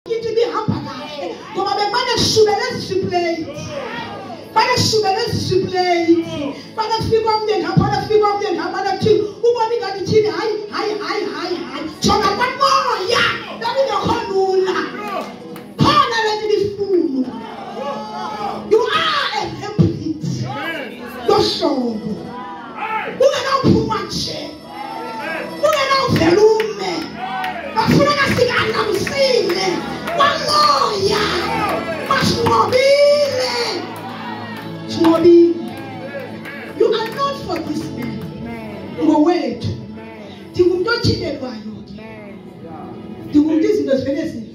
Kithi bihamba kahle ngoba bemane sishubele siplate. Bane sishubele siplate. Bane kufika omnye ngapha, bane kufika omnye ngapha, bane kuthi ubona ingadi thini hayi. Jonga kwamoya. Babi ngikhonula. Khona lento lifuno. You are a template. Yohlobo. Ungenophuma nje. Ungenawuvelume. Bafuneka sikana msile. Kwamoya. Masingobile. You are not for this man. Ngowethu. Ndingumuntu othilelwayo. Ndingumuntu izinto zivele zive.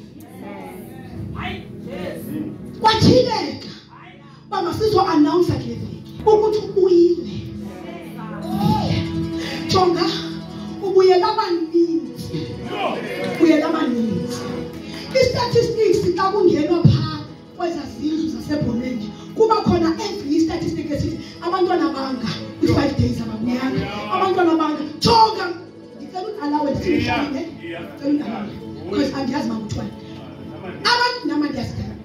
Kwathileka. Baba sizo-announce kule veki ukuthi ubuyile. Jonga ubuyela abaninzi. Ubuyela abaninzi. I-statistics xa kungenwa phaa kwezazindlu zasebhoneni kuba khona every statistic esithi abantwana banga kwi-5 days ababuyanga. Abantwana banga jonga ndicela unalawe ndithini because andiyazi makuthiwani abantu nama ndiyazidala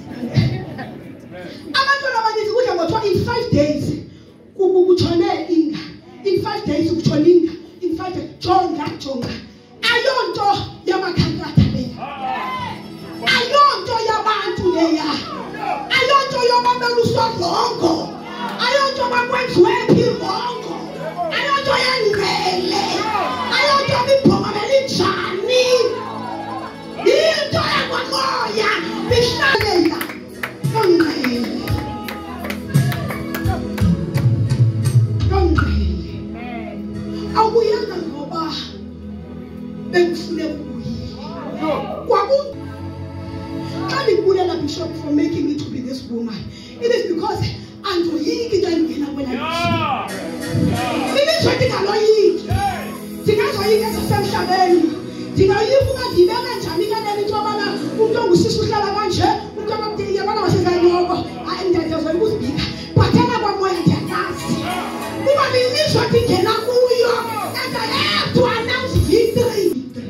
abantwana abaninzi kudla ngothiwa in 5 days kutshone inga, in 5 days kutshona inga, in 5 days jonga ayonto yamakhankatha leya, ayonto yabantu leya, ayonto yobabeluswa rongo, ayonto bakwenziwe phi rongo, ayonto yengcele, ayonto bibhoma belinjani, into yakwamoya bihlalela yongcele. Awuyanga ngoba bekufune ukuyile. Xa ndibulela Bishop for making me to be this woman, it is because andoyiki into engena kwela bishop. Ilizwe ndingaloyiki. Ndingazoyika esasemhlabeni. Ndingayiva ungandibeka njani kanene into yobana umntu ongusisi uhlala kanje, umntu yabana wasezanyoko. Hayi ndiyazoyika ukuzibika. Bhathela kwamoya ndiyakazi. Kuba lilizwe ndingena kuyo. And I have to announce victory.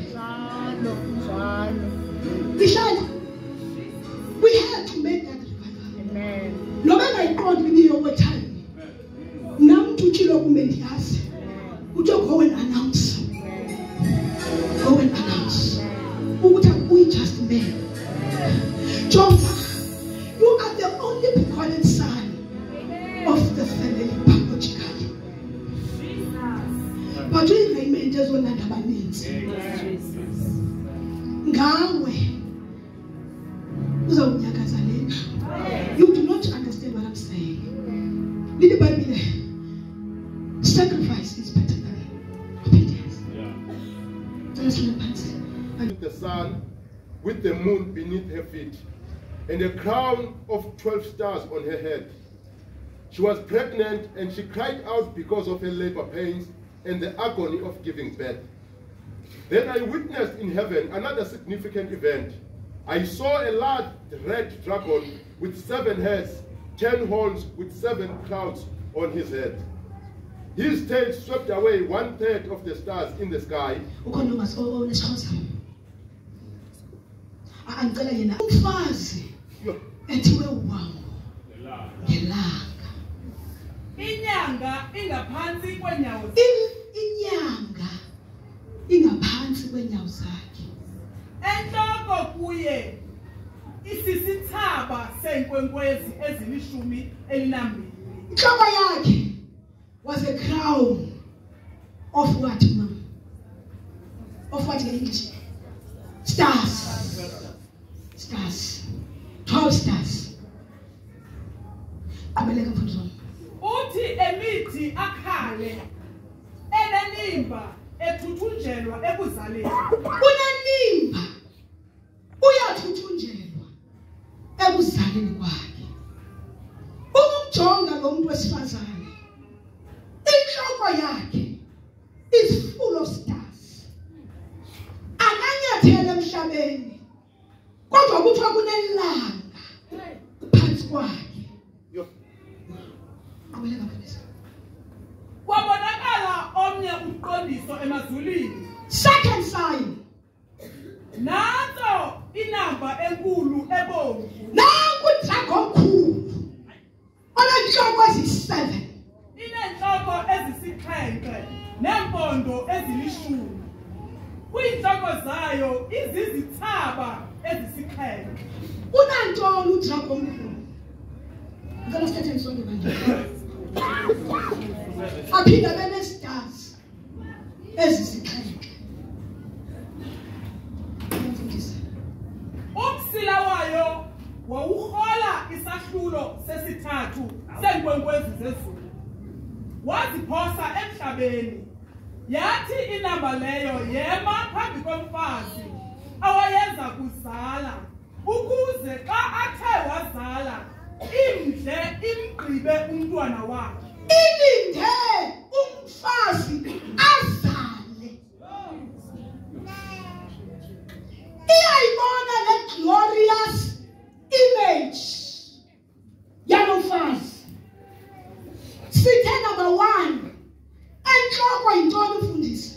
Bishop, we had to make that revival. Amen. No matter God with you over time. Nam to chilo kumendias. Would you go and announce? Go and announce. Who would have we just men? John, you are the only begotten son of the family biologically. But we remain just one another needs. Ngawe. You do not understand what I'm saying. Little Bible, sacrifice is better than obedience. With the sun, with the moon beneath her feet, and a crown of 12 stars on her head. She was pregnant and she cried out because of her labor pains and the agony of giving birth. Then I witnessed in heaven another significant event. I saw a large red dragon with 7 heads, 10 horns with 7 crowns on his head. His tail swept away 1/3 of the stars in the sky. Inyanga ingaphansi kwenyawo zakhe. Enhloko kuye isisithaba senkwenkwezi ezilishumi elinambili. Inhloko yakhe was a crown of what, ma'am? Of what in English? Stars. Stars. 12 stars. Abeleka mfundisi. Uthi emithi akhale enenimba ethuthunjelwa ekuzaleni. Unenimba uyathuthunjelwa ekuzaleni kwakhe. Umjonga lo muntu wesifazane. Inhloko yakhe is full of stars. Akanyathele emhlabeni. Kodwa kuthiwa kunelanga phansi kwakhe. Kwabonakala omnye umqondiso emazulwini. Second sign. Nazo inamba enkulu ebomvu. Nangu dragon omkhulu. Onenhloko eziyisi-7. Inenhloko ezisixhenxe nempondo ezilishumi. Kuyinhloko zayo izizithaba ezisixhenxe. Unantoni udragon omkhulu? Ngicela sithethe ngisonto manje. Aphinda bene-stars ezisixhenxe. Umsila wayo wawuhola isahlulo sesithathu senkwenkwezi zezulu. Waziphosa emhlabeni. Yathi inamba leyo yema phambi komfazi awayeza kuzala ukuze xa athe wazala imdle imgqibe umntwana wakhe. Ilinde umfazi azale. Iyayibona le glorious image yalo mfazi. Sithe number 1. Enhloko yintoni ufundisa?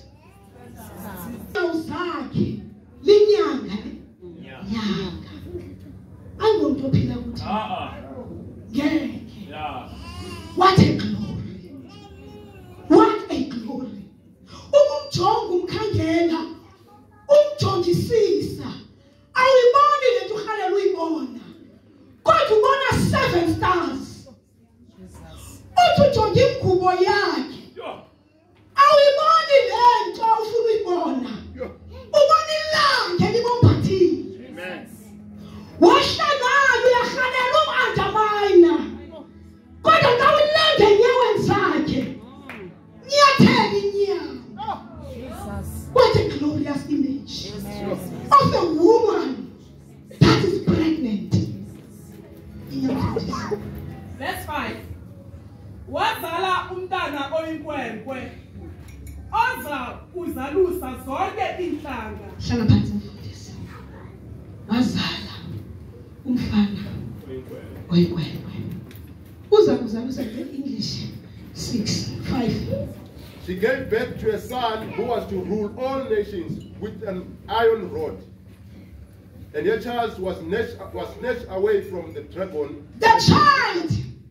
Uzakhe linyanga nyanga. Angomuntu ophila ukuthi. Ngeke. What a glory. What a glory. Umjonga umkhangela. Umjongisisa. Awuyiboni lento uhalela uyibona. Kodwa ubona 7 stars. Uthi ujonga imgubo yakhe. Awuyiboni lento ufuna uyibona. Ubona ilanga elibombathile. Amen. Wahlangana uyahalela umandamina. Kodwa xa ulanda enyaweni zakhe. Nyathela inyawo. What a glorious image of a woman that is pregnant. Verse 5. Wazala umntana oyinkwenkwe oza kuzalusa zonke inhlanga. Hlala phansi mfundisi. Wazala umfana oyinkwenkwe. Uza kuzalusa nge-English 6:5. She gave birth to a son who was to rule all nations with an iron rod. And her child was snatched away from the dragon. The child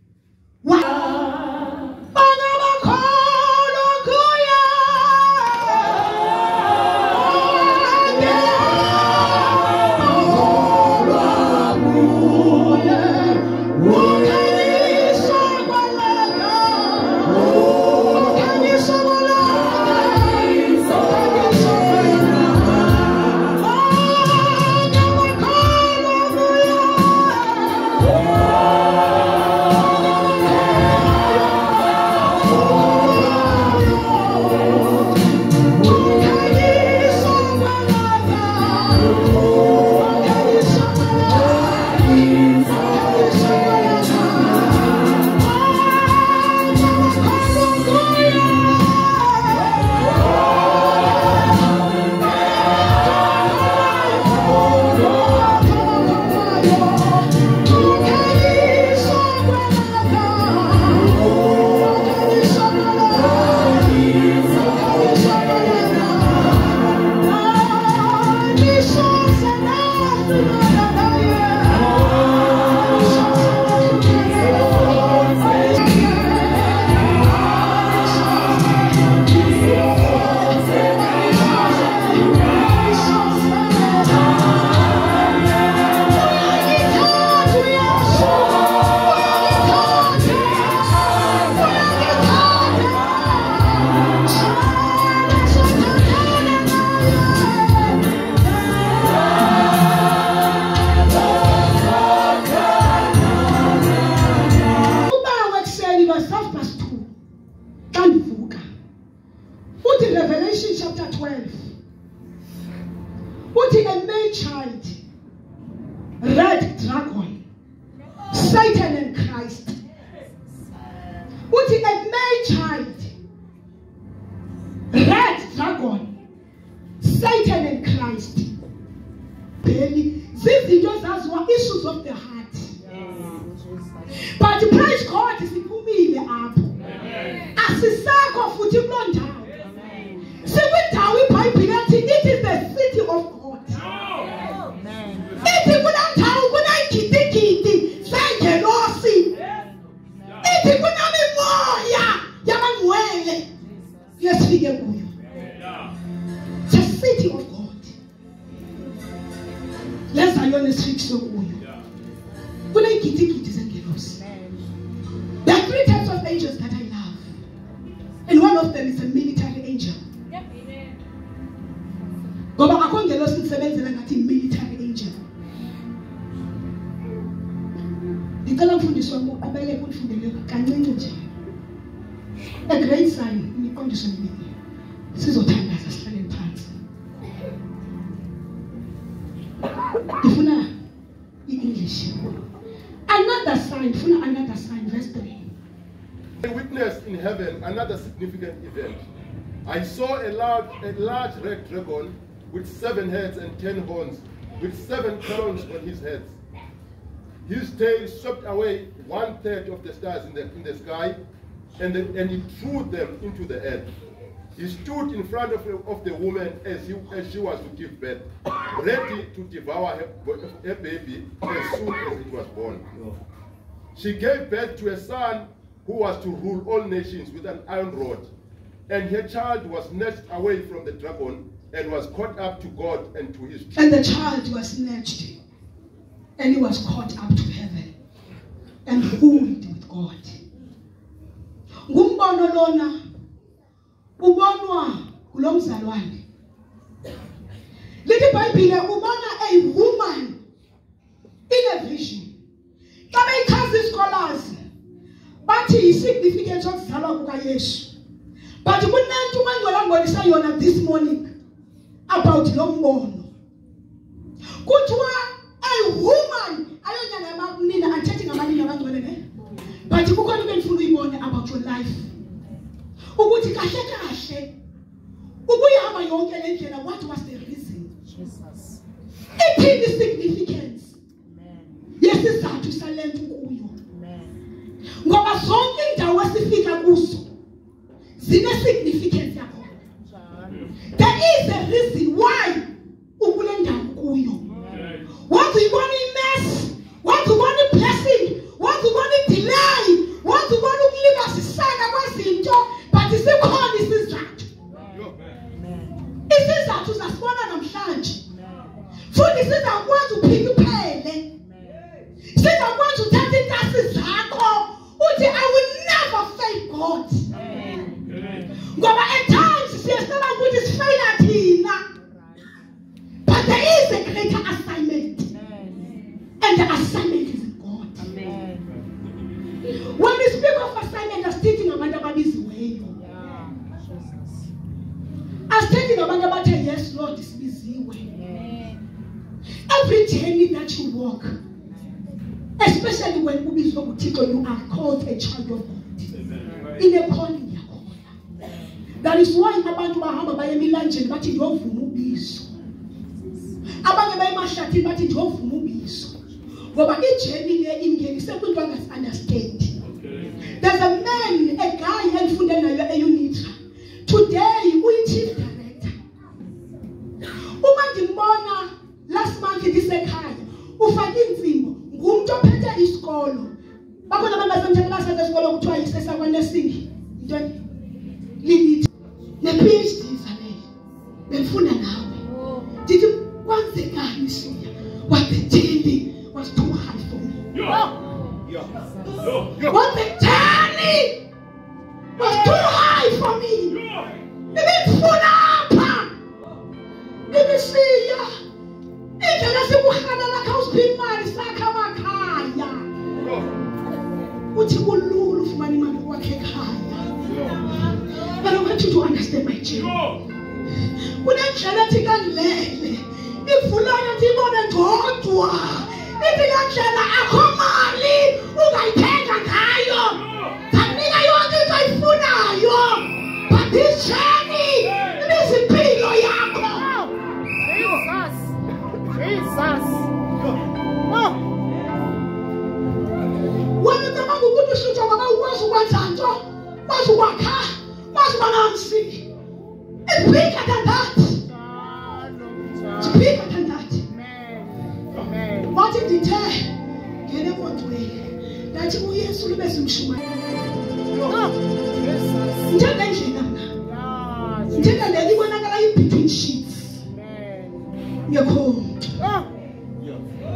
was Revelation chapter 12. Put in a male child, red dragon, Satan and Christ. Put in a male child, red dragon, Satan and Christ. These those were issues of the heart. But praise God is the up. As the circle for the blood down. It is the city of God. There are 3 types of angels that I love. And one of them is a military angel. Ngoba akho ngelo sisebenzela ngathi military angel. Ngicela umfundisi wami uqhubeke ukufundele kancinci nje. A great sign imiqondiso emini. Sizothandaza sihlale phansi. Ngifuna i-English. Another sign, verse 3. I witnessed in heaven another significant event. I saw a large red dragon with 7 heads and 10 horns, with 7 crowns on his heads. His tail swept away 1/3 of the stars in the sky, and he threw them into the earth. He stood in front of the woman as she was to give birth, ready to devour her baby as soon as it was born. She gave birth to a son who was to rule all nations with an iron rod. And her child was snatched away from the dragon and was caught up to God and to his throne. And the child was snatched and he was caught up to heaven and ruled with God. Ngumbono lona ubonwa kulo mzalwane. Lithi iBhayibhile ubona a woman in a vision. Xa beyichaza scholars bathi i-significance yokuzalwa kukaYesu. But kunento uMangcwele ambonisa yona this morning about lo mbono. Kuthiwa a woman ayonyana yabamnina athethe ngabanini abangcwele ne. But kukhona into engifuna uyibone about your life. Ukuthi kahle kahle ubuyahamba yonke le ndlela, what was the reason? Jesus. Ithini significance? Amen. Yesizathu salento kuyo. Amen. Ngoba zonke indawo esifika kuzo zine significance yakho. There is a reason why ukule ndawo kuyo. What you want in mess, what you want in blessing, what you want in delay, what you want to live as a son kwazinto, but it's a call isizathu. Isizathu zasibona namhlanje. Futhi sizakwazi uphika uphele. Sizakwazi uthatha intasi zakho uthi I will never fail God. Ngoba at times siyasaba ukuthi sifayila thina. But there is a greater assignment. And the assignment is in God. Amen. When we speak of assignment, I'm speaking about ababiziweyo. I'm speaking about yes, Lord, this busy way. Every journey that you walk, especially when you are called a child of God. In a calling. That is why abantu bahamba baye emilanjeni bathi ndovuma ubizo. Abanye bayemashathi bathi ndovuma ubizo. Ngoba ijeni le ingenise kwinto angasunderstand. There's a man, a guy engifunde nayo eUnitra. Today uyi-chief director. Uma ndimbona last month ndisekhaya ufake insimbo ngumuntu ophethe isikolo. Bakhona abantu basemthethweni basenza isikolo kuthiwa yisesakwaNesingi. Into limit ne-PhD izalele befunda nawe. Did you kwenzekani siya? What the journey was too hard for me. What the journey was too high for me. Ibifuna apha. Ibisiya. Indlela sekuhana lakha usiphi imali sakha amakhaya. Uthi kulula ufumana imali kwakhe ekhaya. But I want you to understand my children. Kunendlela ethi kangilele. Ifulana ndibone ndodwa. Ithi kandlela akho mali ungayithenga ngayo. Kanika yonke into ayifunayo. But this journey is impilo yakho. Jesus. Wena ucabanga ukuthi ushutha ngoba ukwazi ukwenza nto, ukwazi ukwakha, ukwazi ubanansi. It's bigger than that. It's bigger than that. Amen. What did he tell? Ngene kodwele. Nathi uYesu libe simshumayela. Njalo endlela mna. Njalo le ibonakala in between sheets. Amen. Ngiyakho.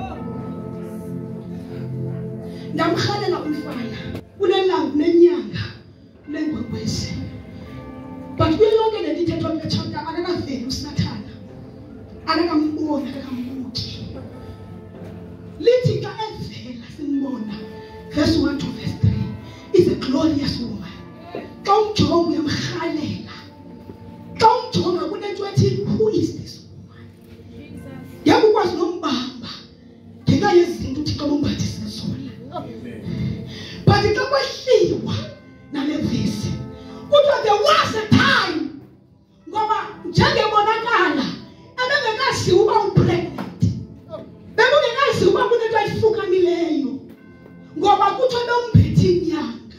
Ndamkhalela umfana. Unelangu nenyanga lengwekwezi. But kuyo yonke le ndithetha kule chapter akakaveli uSathana. Akakamboni, akakambuki. Lithi xa evela simbona. Verse 1 to verse 3 is a glorious woman. Xa umjonga uyamkhalela. Xa umjonga kunento ethi, who is this woman? Yabo ukwazi nombamba. Ngenxa yezinto uthi xa umbathise zona. But xa kwehliwa nale vesi. Kuthiwa there was a time ngoba njengebonakala abengekazi uba upregnant. Bengekazi uba kunento ayifukanileyo. Ngoba kuthiwa beyomphethe inyanga.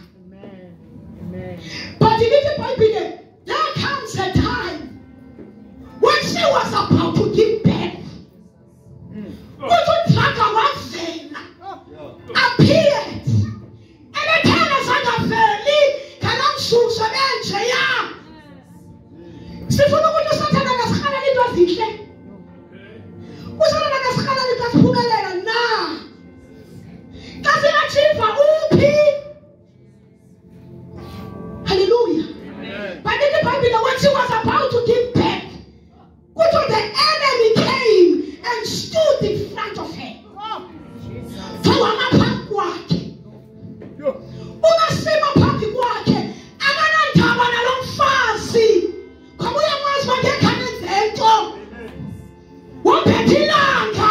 But in the Bible, there comes a time when she was about to give birth. Uthaka wavela, appeared, and the tenants angaveli kanamshusha benjeya. Sifuna ukuthi uSathana akasikhala into ezinhle. Usathana akasikhala into eziphumelela na. Kasi achieve uphi. Hallelujah. But in the Bible, when she was about to give birth, the enemy came and stood in front of her. Unasema phambi kwakhe akanandaba nalo mfazi. Ngoba uyakwazi bakhe nezento. Waphethe ilanga.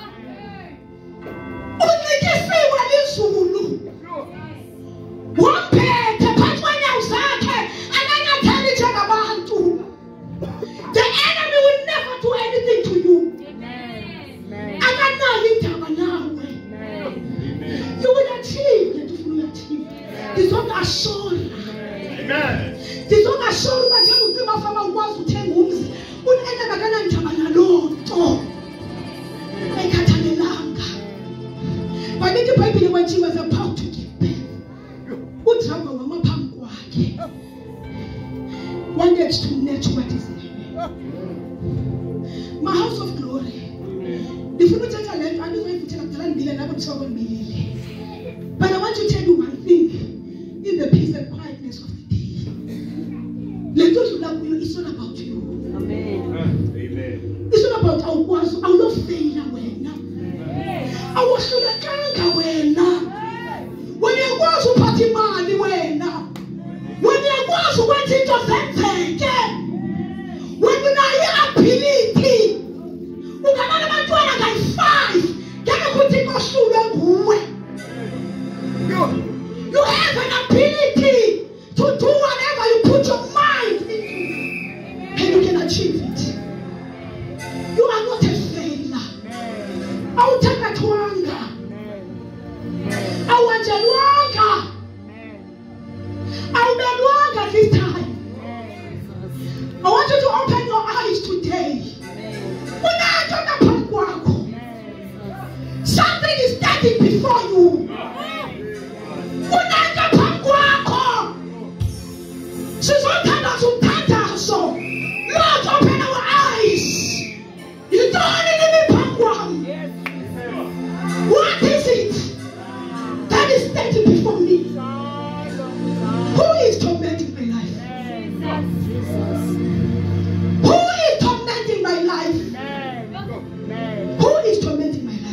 Unikisiwe lizulu. Wamphethe phansi kwenyawo zakhe ananyathela njengabantu. The enemy will never do anything to you. Akanayo indaba nawe. You will achieve that you will achieve. It's not a soul. It's not a soul, but you will never find out what to tell you. Unenda bakana ndaba nalonto. Ekhathalelanga. But in the Bible, when she was about to give birth, uthaba wamaphambi kwakhe wanted to net what is in her. My house of glory. Ndifuna uthetha le nto andizoyivutela kudala ndibile nabo ndisoko ndibilile. But I want to tell you one thing in the peace and quietness of the day. Le nto odlula kuyo is not about you. Amen. It's not about awukwazi awulofeyila wena. Awuhlulekanga wena. Wena uyakwazi uphatha imali wena. Wena uyakwazi ukwenza into zenzeke. Wena unayo ability. Unganana abantwana ngayi-5 ngeke kuthi kohlulwe nguwe. You have an ability to do whatever you put your mind into, and you can achieve it. You are not a failure. Awuthathwanga. Awanjelwanga. Awubelwanga this time. I want you to open your eyes today. Something is standing before you. Lord, open our eyes. You don't need me. What is it that is standing before me? Who is tormenting my life? Who is tormenting my life? Who is tormenting my life?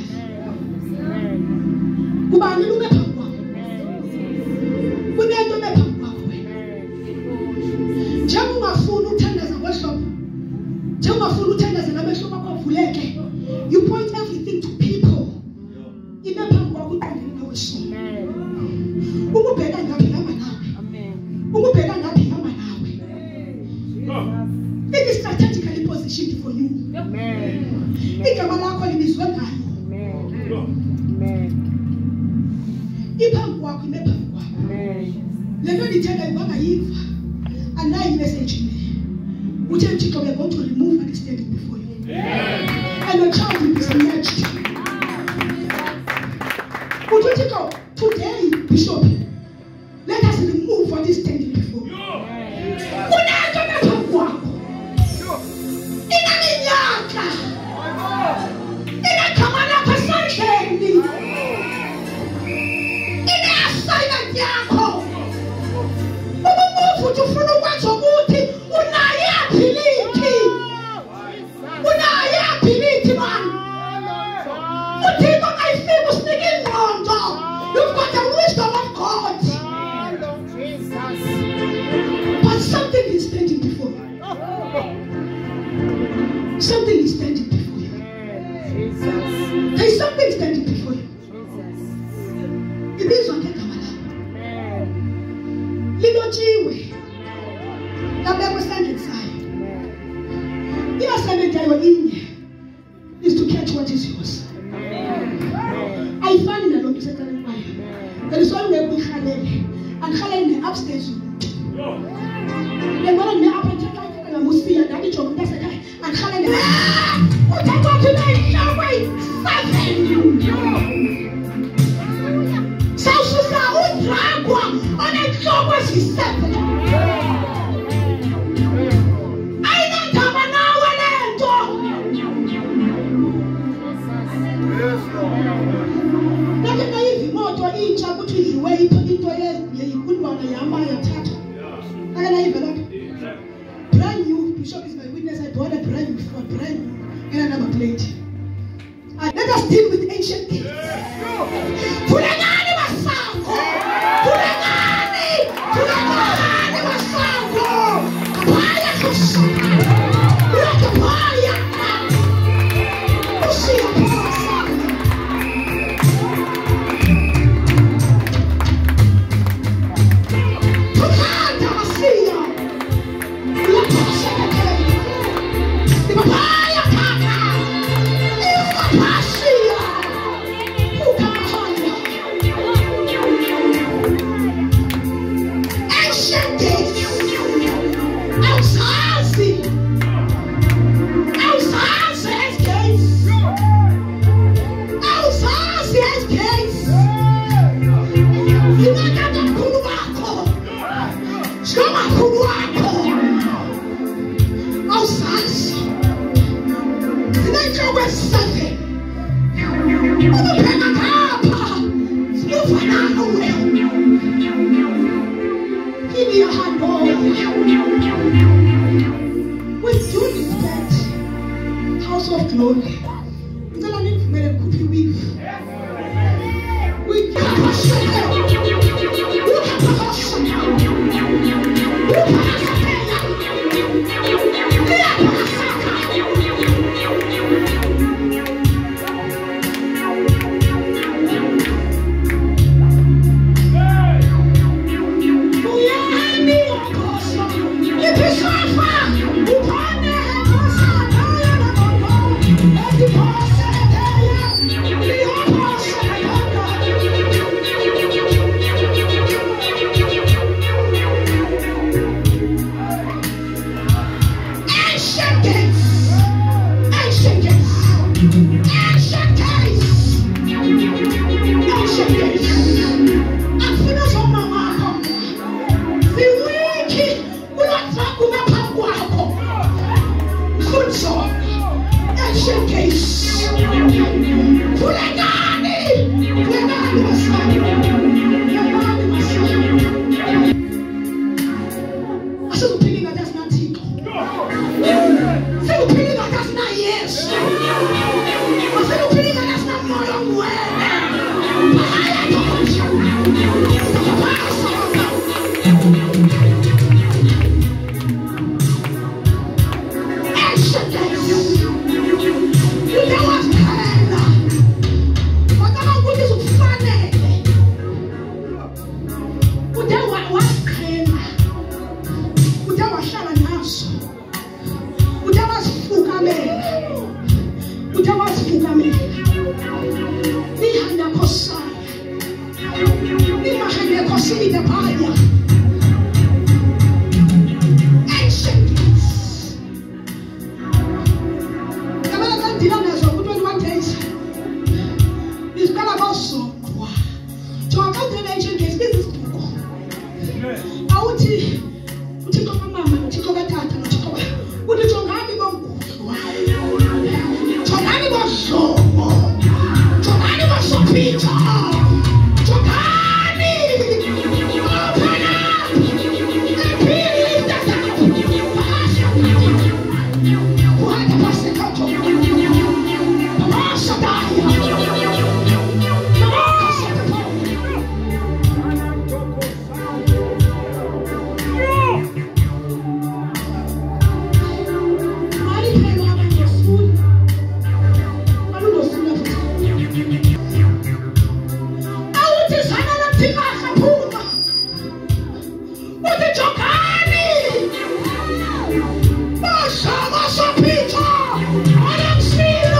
Ubani lume phambi kunento me phambi kwakho wena. Njengoba ungafuna uthandaza kwehlobo, njengoba ungafuna uthandaza nabehlobo bakuvuleke, you point everything to people. Ibe phambi kwakho uqondene nawe sona. Ukubheka ngaphi hamba nawe. Ukubheka ngaphi hamba nawe. It is strategically positioned for you. Igama lakho libizwe ngayo. Iphambi kwakho ime phambi kwakho. Le nto ndithetha ibangayiva. Anayi message le. Uthi uThixo we are going to remove what is standing before you. And your child will be snatched. Uthi uThixo today, Bishop, let us remove what is standing before you. Kunento phambi kwakho. Inaminyaka. Inagama lakho esandleni. ngirhalele angirhalele ne-upstairs lengibona ne-apha ngamusiya ndakijonga umntu asekhaya angirhalele uthathathi neyihlokweni 7 sawususa udragwa onenhloko ezi-7 ayinandaba nawe le nto lake nayiva imoto intsha kuthi idliwe into yekundwana yama yathatha ake nayiva lake brand new. Bishop is my witness. I bought a brand new Ford, brand new, and a number plate. Let us deal with ancient things. Tulengani masango, tulengani masango. Baya kusoma, leke baya. Usiya pasa. Tukanda masiya.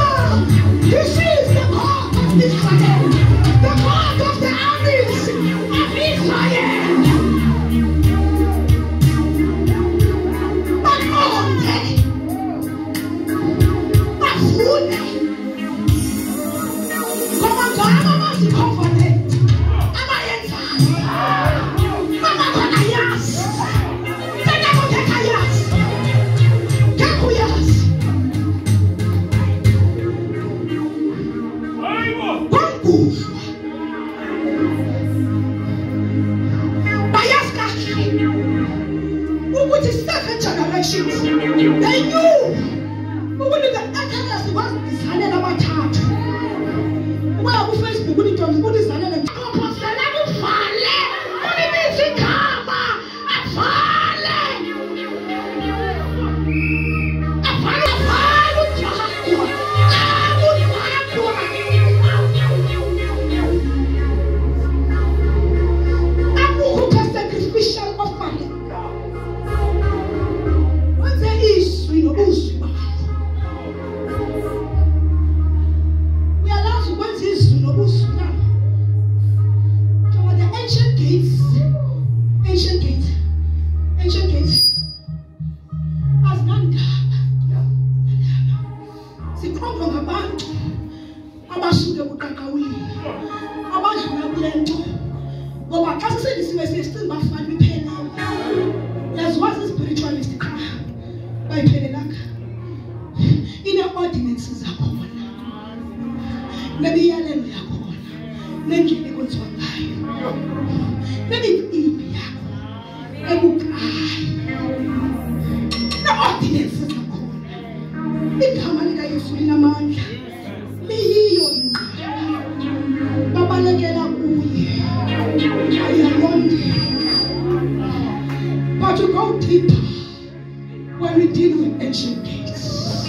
This But to go deeper when we deal with ancient gates.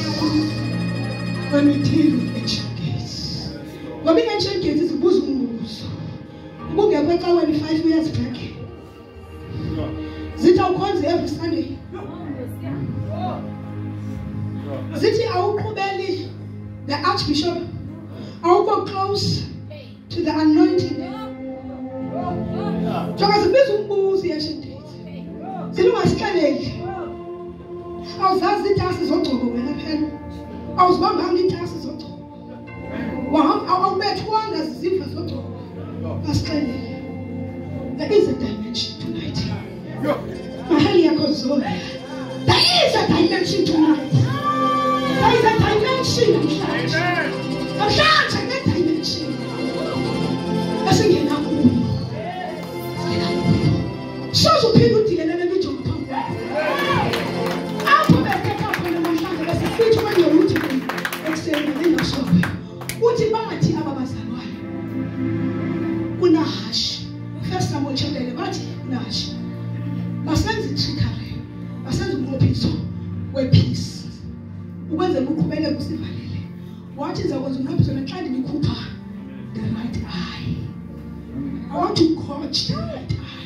When we deal with ancient gates. When we ancient gates is Muslims. Who get better when 5 years back. Zita calls every Sunday. Ziti Aukubeli, the Archbishop, Auko close to the anointing. So as a person who's the ancient gates. Zinu maskaneli. I was asked the tasks on top when I had. I was bound the tasks on top. Well, I bet one as the zip on top. Maskaneli. There is a dimension tonight. There is a dimension tonight. There is a dimension. I'm sure that dimension. That's a so people think that they jump up. I'll put a take up on the machine. There's a speech when you're rooting and saying, and then you're sorry. What about Ababasana? Unahash. First time we check the body, Nash. My son's in Chicago. My son's more peace. Where peace. When the book of what is I was not to try to be Cooper? The right eye. I want to coach the right eye.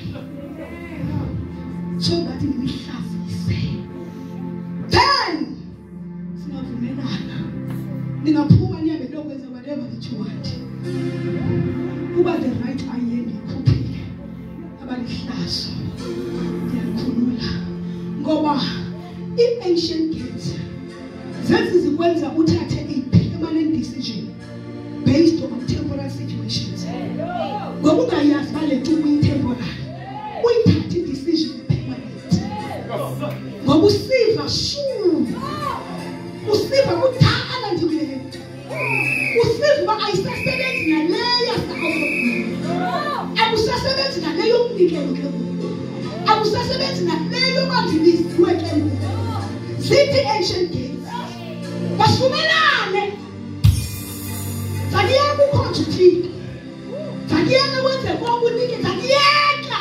So that it will say. Then, it's not for me. Then I pull my name and whatever that you want. Who about the right eye and the cookie? About the flash? The Kunula. Go back. In ancient gates, that is the ones that would take a permanent decision based on temporal situations. But what I ask Valley to win temporal. We take the decision. But we see the shoe. We see the good talent we have. We see what I suspected in a layer. I was suspected in a layer. I was suspected in a layer of this weekend. City ancient gates. But for me, Tadiana will to tea. Tadiana went to one with me. Tadiana.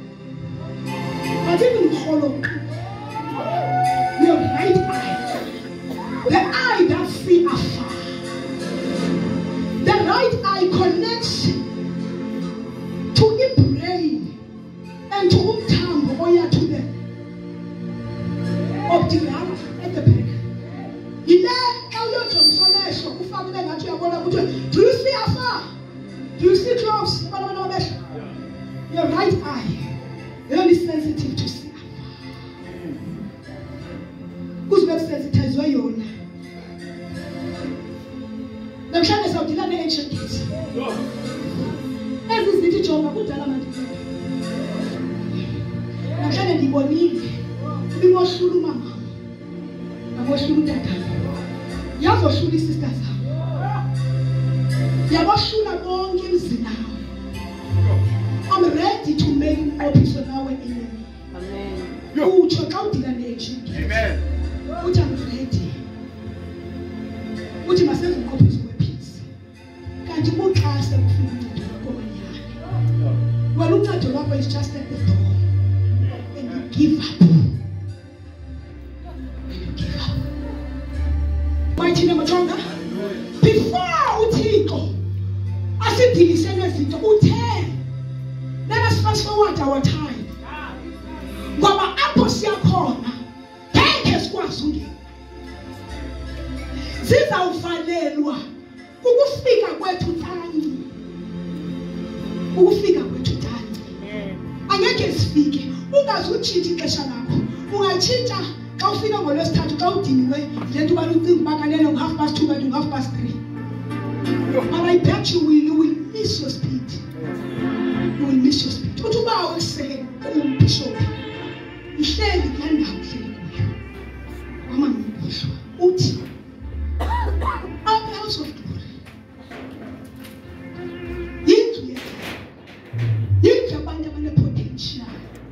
But even follow. Your right eye, the eye that sees afar, the right eye connects to the brain and to Mthirara or to the Mthirara at the back. Do you see afar? Do you see close? Your right eye, very sensitive to see. Who's not sensitized? Why you on? The child is out in the ancient kids. Every little job, good element. The child is born in. We must shoot mama. I must shoot dada. You have to shoot the sisters. You have to shoot a long game now. I'm ready to make more peace on our enemy. Amen. Who check out in the nation? Amen. What I'm ready. What you must have to copy with peace. Can't you go cast them from the door? Well, look at your love is just at the door. And you give up. And you give up. Mighty name of God. Before Utiko, I said, let us fast forward our time. Mama Aposia corner. Take Swasugi. Since our Falelua, who will speak away to Tani? Who will speak away to Tani? And I can speak. Who does who cheat Kashanako? Who I cheat? I'll feel I'm going to start to go anyway. Then do I think back and then 2:30 and 3:30. And I bet you will miss your speed. You will miss your speed. What do I always say? Bishop. You share the land out here. I'm a bishop. Uti. Our house of glory. Yinki abantu abanepotential.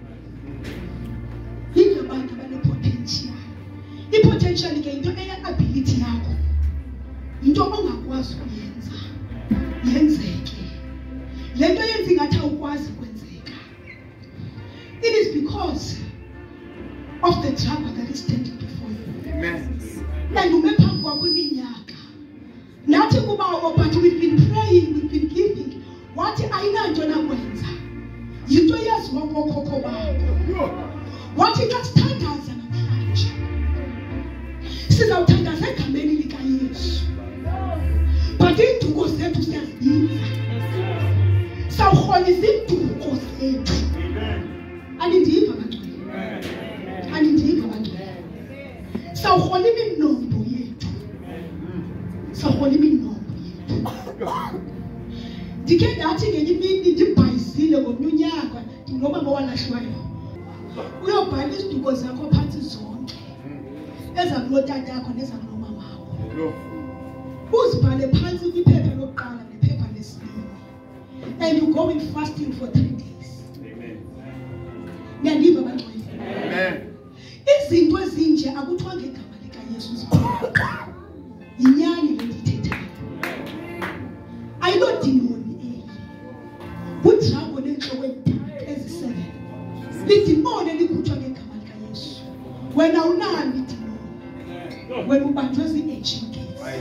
Yinki abantu abanepotential. Ipotential ke into ability yakho. Into ongakwazi ukuyenza. Yenzeke. Lento yenza ngathi awukwazi kwenzeka. It is because of the trouble that is standing before you. Amen. And you make up for minyaka. Nathi kubawo, but we've been praying, we've been giving. What ayinanto nakwenza. Yinto yaziwa ngokhokho bakho. Wathi kasithandaza namhlanje. Sizawuthandaza egameni likaYesu. But iinduko zethu siyazibiza. Sawuhola izinduko zethu. Anindiva bantwana. Anindiva bantwana. Sawuhola iminombo yethu. Sawuhola iminombo yethu. Ndike ndathi ngenye imini ndibhayisile ngomnyaka ngoba ngowalahlwayo. Uyobhala iziduko zakho phansi zonke. Ezakulotata yakho nezakulomama wakho. Uzibhale phansi kwiphepha lokuqala nephepha lesibili. And you go in fasting for 3 days. Amen. Nyandiva bantwana. Amen. Izinto ezinje akuthiwa ngegama likaYesu zibhale. Yinyani lendithethayo. Ayilodimoni eyi. Udrago nenhloko ezi7. Lidimoni elikhutshwa ngegama likaYesu. Wena unani idimoni. Wena ubanjwe zi-aging.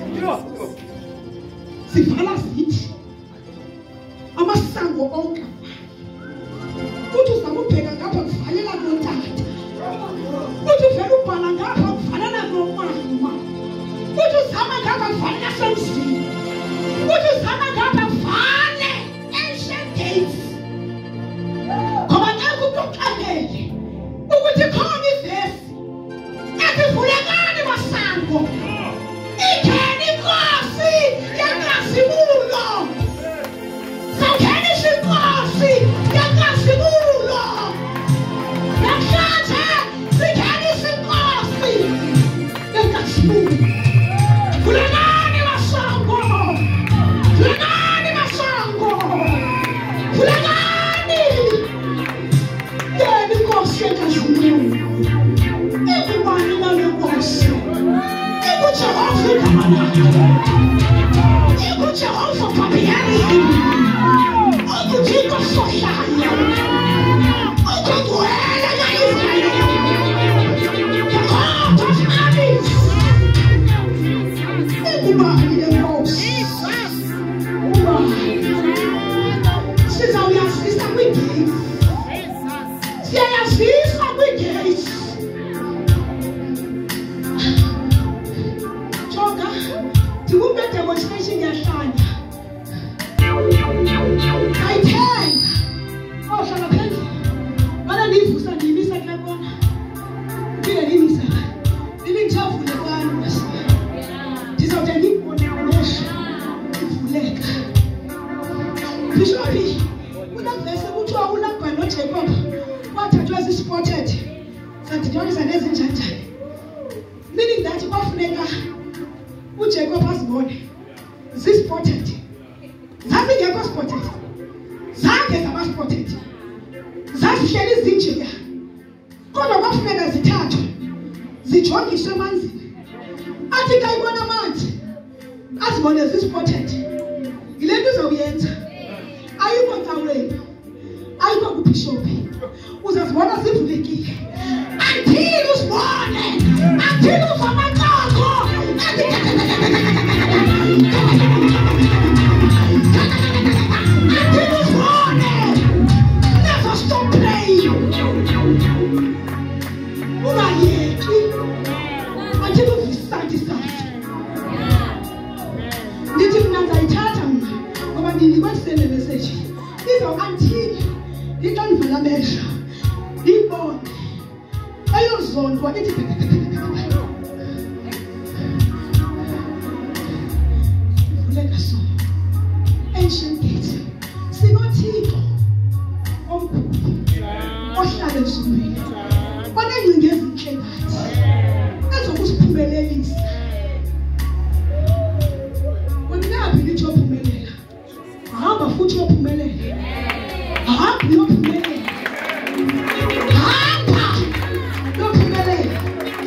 Sivala zithi amasango onke uthi uzamubheka ngapha kuvalela nontata uthi uvela ubhala ngapha kuvalela nomama uthi uzama ngapha kuvalela semzini uthi uzama ngapha kuvale ancient gates ngoba ngeke ukuxakele ukuthi khona ivesi ezivulekani masango ikheni inkosi yakasimulo sawukheni inkosi yakasimulo namhlanje sikheni inkosi yakasimulo vulekani masango vulekani masango vulekani yeni inkosi yakasimulo ikubani nale nkosi Jehovah, Jehovah, Papiari, Uncle Jacob Soshaya, Uncle Duela, the God of armies, everybody knows. Since we are sister with gates, sister with gates. Demonstration yahlanya Bishop, unavese kuthiwa ulabha noJacob wathathwa zi-spotted sadidonisa nezinjanjani, meaning that kwafuneka uJacob azibone zi-spotted. Zazingekho spotted, zange zaba-spotted, zazihleli zinjeya, kodwa kwafuneka zithathwe zijongiswe emanzini, athi xa ibona amanzi azibone zi-spotted. Yile nto uzawuyenza, ayikho caweni, ayikho kubhishophi, uzazibona zivulekile until uzibone, until uzamacako until uzibone. Never stop praying, ungayeki until uvisatisfied. Ndithi mna ndayithatha mna ngoba ndinikwelisele message izo until into ndivala amehlo ndiyibone eyozondwa ithi vuleka so. Ancient gates, sinothixo omkhulu ohlala ezulwini oneengcinga ezintle ngathi ezokusiphumelelisa. Unaphi lithi ophumelela? Hamba futhi ophumelela. Hamba uyophumelela. Hamba uyophumelela.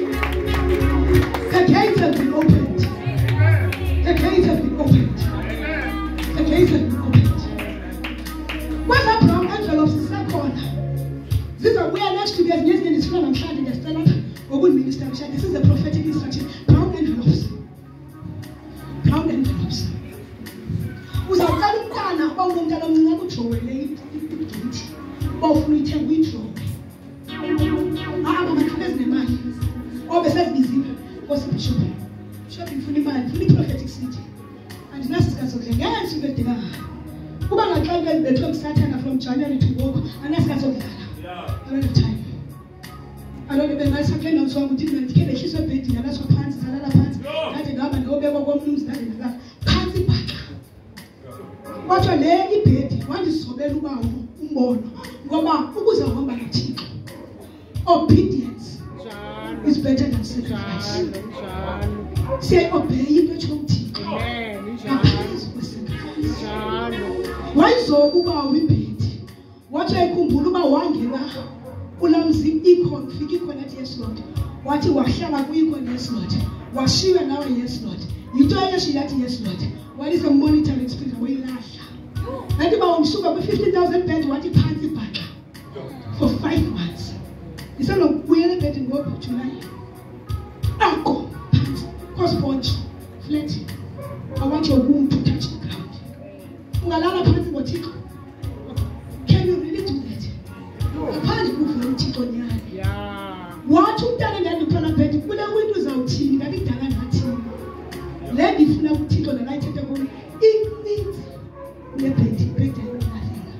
The gates have been opened. The gates have been opened. The gates have been opened. Where's that brown envelopes zisekhona? Zizabuya next week ezinye ndisifuna namhlanje ndiyacela ngokundiminister namhlanje. This is a prophetic instruction. Brown envelopes. Brown envelopes. Uzawucela umntana uba ungumntana omncinci ujowele igate bawufuna uyithenga uyijowe. Makathule ezinemali obe sezibiziwe osibishop bishop ifuna imali, ifuna i-prophetic city andinaso sikazodla ngensuku edinganga kuba ngaxa bethwe ngusathana from January to ngoku anasikazodlala. I don't have time. I don't even know something else wrong with it. Ndikhe ndehliswe ebhedini ndalaswa phantsi salala phantsi ndade ndihamba ndiyobekwa komnumzi ndade ndalala phantsi bhaxa. Kodwa le ibhedi wandizobela ubawo umbono ngoba ukuze uhamba noThixo, obedience is better than sacrifice. Siyayi-obey into etsho uThixo ngaphezu kwe-sacrifice. Wayizoba ubawo ibhedi wathi ayikhumbula uba wangena kulaa mzi ikhona, ufika ikhona athi yes Lord, wathi wahlala kuyikhona yes Lord, washiywa nawe yes Lord, yinto eyeshila athi yes Lord, walise monitoring spirit wayilahla. Nathi uba wamsuka kwi-50,000 bed wathi phantsi bhaxa for 5 months. Isenokubuyela ebhedini ngoJulayi ako phantsi kosponge flat. I want your womb to touch the ground. Ungalala phantsi ngoThixo. Can you really do that? Ngaphandle kuvula uThixo nyani. Wathi umntana ndandiphala bhedi kule window uzawuthini ngabidala ngathini. Le ndifuna uThixo nalayithetha kuyo incinci nebhedi ibhedi ayinalalela.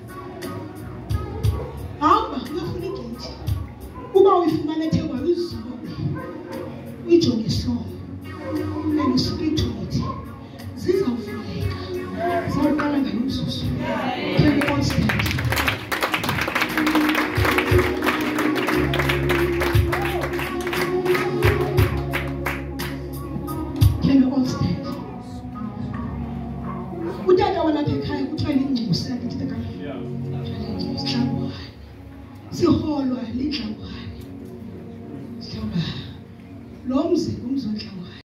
Hamba uyofuna igate. Uba uyifumana ethengwa izobe uyijonge ehlombe and you speak to it. Zizawuvuleka. Zawuqala ngalo mzuzu. Can we all stand? Can we all stand? Utata walapha ekhaya kuthiwa lingcusa lithi Dlangwane. Siholwa liDlangwane. Lo mzi ngumzi weDlangwane.